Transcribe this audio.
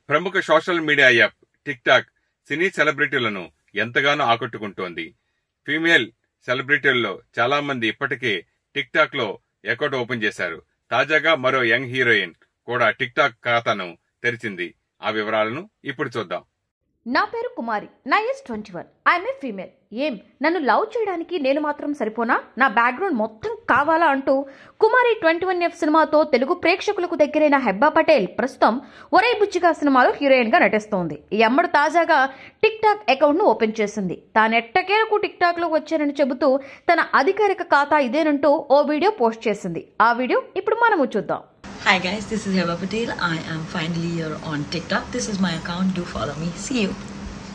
ప్రముఖ social media app TikTok సినీ సెలబ్రిటీలను ఎంతగానో ఆకట్టుకుంటోంది. ఫీమేల్ సెలబ్రిటీల్లో చాలా మంది ఇప్పటికే టిక్ టాక్ లో అకౌంట్ ఓపెన్ చేశారు. తాజాగా మరో యంగ్ హీరోయిన్ కూడా టిక్ టాక్ ఖాతాను తెరిచింది. ఆ వివరాలను ఇప్పుడు చూద్దాం. నా పేరు కుమారి. నా ఏజ్ 21. I'm a female. నన్ను లవ్ చేయడానికి నేను మాత్రం సరిపోనా? నా బ్యాక్గ్రౌండ్ మొత్తం కావాలా అంటూ కుమారి 21F సినిమాతో తెలుగు ప్రేక్షకులకు దగ్గరైన హెబ్బా పటేల్ ప్రస్తుతం ఒరే బుచ్చిగా సినిమాలో హీరోయిన్ గా నటిస్తోంది. ఈ అమ్మడు తాజాగా టిక్ టాక్ అకౌంట్ ను ఓపెన్ చేసింది. తానెట్టకేలకు టిక్ టాక్ లో వచ్చానని చెబుతూ తన అధికారిక ఖాతా ఇదేనంటూ ఓ వీడియో పోస్ట్ చేసింది. ఆ వీడియో ఇప్పుడు మనము చూద్దాం. Hi guys, this is Heba Patel. I am finally here on TikTok. This is my account. Do follow me. See you.